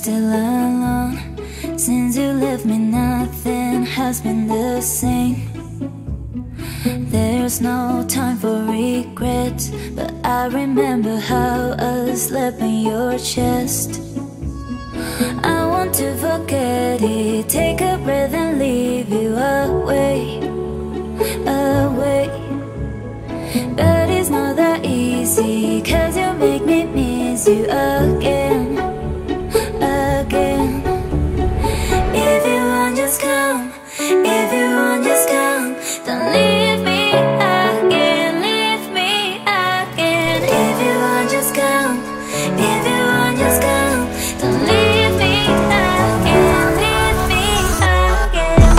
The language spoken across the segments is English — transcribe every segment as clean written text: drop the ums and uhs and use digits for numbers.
still alone. Since you left me, nothing has been the same. There's no time for regrets, but I remember how I slept in your chest. I want to forget it, take a breath and leave you away, away. But it's not that easy, 'cause you make me miss you again, again. If you want, just come. If you want, just come. Don't leave me again, leave me again. If you want, just come. If you want, just come. Don't leave me again, leave me again.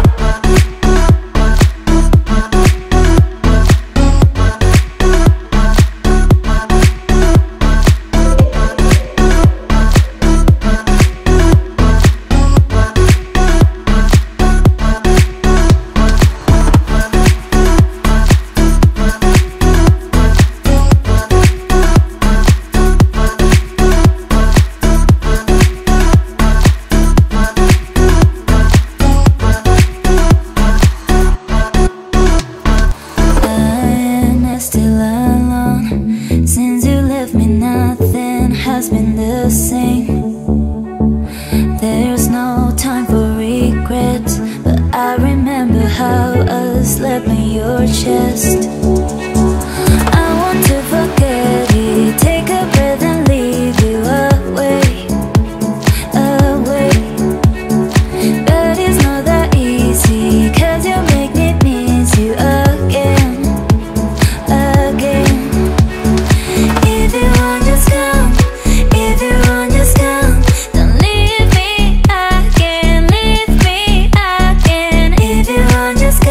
Has been the same. There's no time for regrets, but I remember how I slept in your chest. I want to forget it, take a breath and leave you away, away. But it's not that easy, 'cause you make me miss you again, again. If you want, just come. If you want, just come. Don't leave me again, leave me again. If you want, just